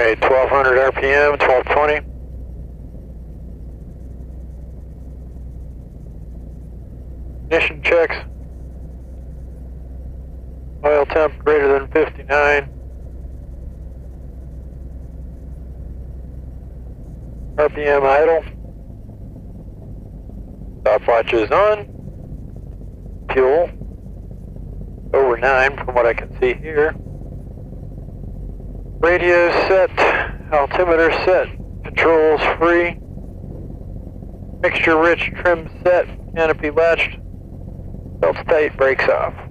Alright, 1200 RPM, 1220. Ignition checks. Oil temp greater than 59. RPM idle. Stopwatch is on. Fuel over 9 from what I can see here. Radio set, altimeter set, controls free. Mixture rich, trim set, canopy latched. Belts tight, brakes off.